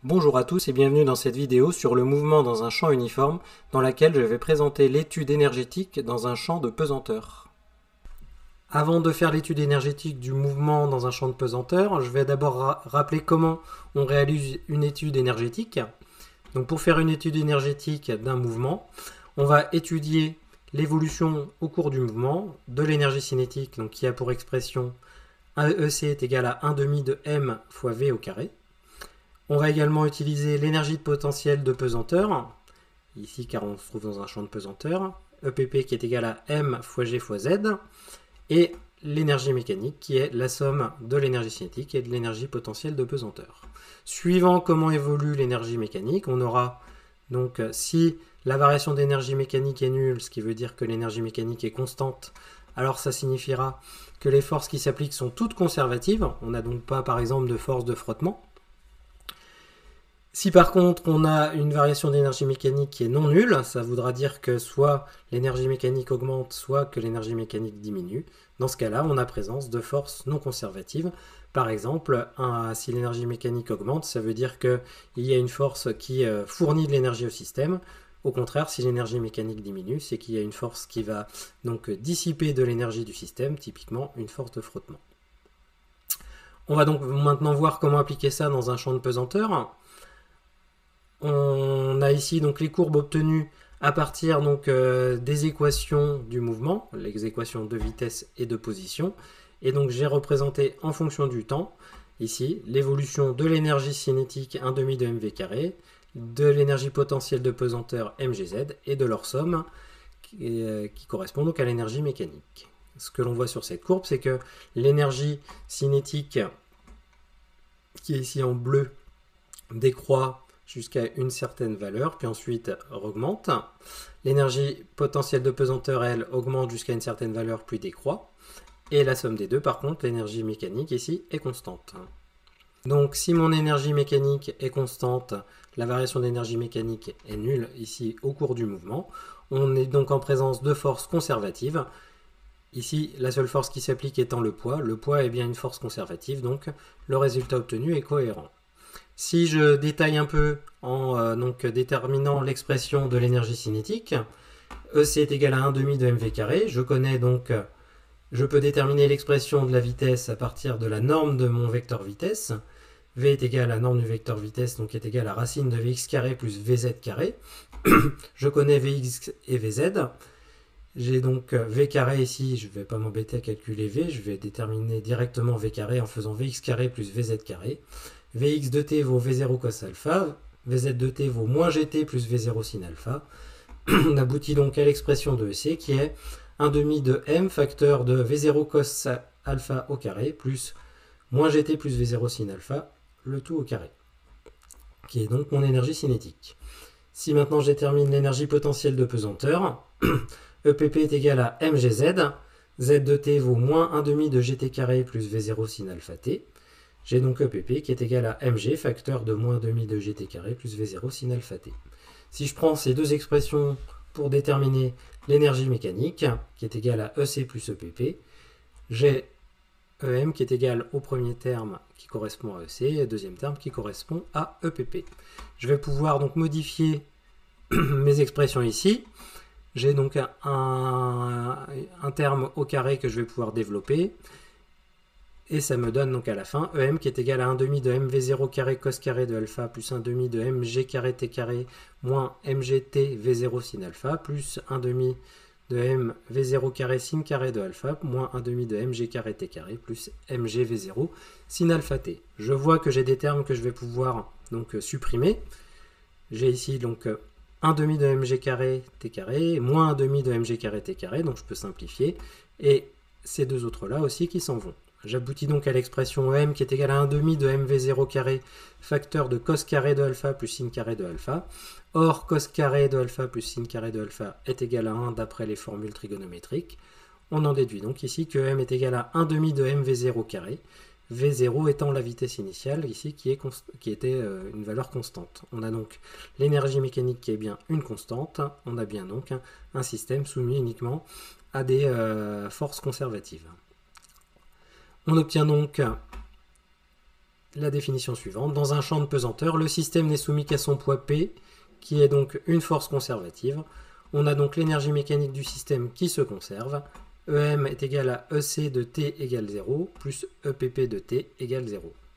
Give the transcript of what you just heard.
Bonjour à tous et bienvenue dans cette vidéo sur le mouvement dans un champ uniforme dans laquelle je vais présenter l'étude énergétique dans un champ de pesanteur. Avant de faire l'étude énergétique du mouvement dans un champ de pesanteur, je vais d'abord rappeler comment on réalise une étude énergétique. Donc pour faire une étude énergétique d'un mouvement, on va étudier l'évolution au cours du mouvement de l'énergie cinétique, donc qui a pour expression EC est égal à 1/2 de m fois v au carré. On va également utiliser l'énergie de potentiel de pesanteur, ici car on se trouve dans un champ de pesanteur, EPP qui est égal à m fois g fois z, et l'énergie mécanique qui est la somme de l'énergie cinétique et de l'énergie potentielle de pesanteur. Suivant comment évolue l'énergie mécanique, on aura donc si la variation d'énergie mécanique est nulle, ce qui veut dire que l'énergie mécanique est constante, alors ça signifiera que les forces qui s'appliquent sont toutes conservatives, on n'a donc pas par exemple de force de frottement. Si par contre on a une variation d'énergie mécanique qui est non nulle, ça voudra dire que soit l'énergie mécanique augmente, soit que l'énergie mécanique diminue. Dans ce cas-là, on a présence de forces non conservatives. Par exemple, si l'énergie mécanique augmente, ça veut dire qu'il y a une force qui fournit de l'énergie au système. Au contraire, si l'énergie mécanique diminue, c'est qu'il y a une force qui va donc dissiper de l'énergie du système, typiquement une force de frottement. On va donc maintenant voir comment appliquer ça dans un champ de pesanteur. On a ici donc les courbes obtenues à partir donc, des équations du mouvement, les équations de vitesse et de position. Et donc j'ai représenté en fonction du temps, ici, l'évolution de l'énergie cinétique 1/2 de mv carré, de l'énergie potentielle de pesanteur mgz et de leur somme qui correspond donc à l'énergie mécanique. Ce que l'on voit sur cette courbe, c'est que l'énergie cinétique, qui est ici en bleu, décroît jusqu'à une certaine valeur, puis ensuite augmente. L'énergie potentielle de pesanteur, elle, augmente jusqu'à une certaine valeur, puis décroît. Et la somme des deux, par contre, l'énergie mécanique, ici, est constante. Donc, si mon énergie mécanique est constante, la variation d'énergie mécanique est nulle, ici, au cours du mouvement. On est donc en présence de forces conservatives. Ici, la seule force qui s'applique étant le poids. Le poids est bien une force conservative, donc le résultat obtenu est cohérent. Si je détaille un peu en donc, déterminant l'expression de l'énergie cinétique, EC est égal à 1/2 de mv carré, je connais donc, je peux déterminer l'expression de la vitesse à partir de la norme de mon vecteur vitesse. V est égal à la norme du vecteur vitesse, donc est égal à racine de Vx carré plus Vz carré. Je connais Vx et Vz. J'ai donc V carré ici, je ne vais pas m'embêter à calculer V, je vais déterminer directement V carré en faisant Vx carré plus Vz carré. Vx de t vaut V0 cos alpha, Vz de t vaut moins gt plus V0 sin alpha. On aboutit donc à l'expression de EC qui est 1/2 de m facteur de V0 cos alpha au carré plus moins gt plus V0 sin alpha, le tout au carré, qui est donc mon énergie cinétique. Si maintenant je détermine l'énergie potentielle de pesanteur, EPP est égal à mgz, z de t vaut moins 1/2 de gt carré plus V0 sin alpha t. J'ai donc EPP qui est égal à mg, facteur de moins 1/2 de gt carré plus V0 sin alpha t. Si je prends ces deux expressions pour déterminer l'énergie mécanique, qui est égale à EC plus EPP, j'ai EM qui est égal au premier terme qui correspond à EC et au deuxième terme qui correspond à EPP. Je vais pouvoir donc modifier mes expressions ici. J'ai donc un terme au carré que je vais pouvoir développer. Et ça me donne donc à la fin EM qui est égal à 1/2 de mv0 carré cos carré de alpha plus 1/2 de mg carré t carré moins mgt v0 sin alpha plus 1/2 de mv0 carré sin carré de alpha moins 1/2 de mg carré t carré plus mg v0 sin alpha t. Je vois que j'ai des termes que je vais pouvoir donc supprimer. J'ai ici donc 1/2 de mg carré t carré moins 1/2 de mg carré t carré, donc je peux simplifier. Et ces deux autres là aussi qui s'en vont. J'aboutis donc à l'expression EM qui est égale à 1/2 de mv0 carré facteur de cos carré de alpha plus sin carré de alpha. Or, cos carré de alpha plus sin carré de alpha est égal à 1 d'après les formules trigonométriques. On en déduit donc ici que M est égal à 1/2 de mv0 carré, V0 étant la vitesse initiale ici qui était une valeur constante. On a donc l'énergie mécanique qui est bien une constante, on a bien donc un système soumis uniquement à des forces conservatives. On obtient donc la définition suivante. Dans un champ de pesanteur, le système n'est soumis qu'à son poids P, qui est donc une force conservative. On a donc l'énergie mécanique du système qui se conserve. EM est égal à EC de T égale 0 plus EPP de T égale 0.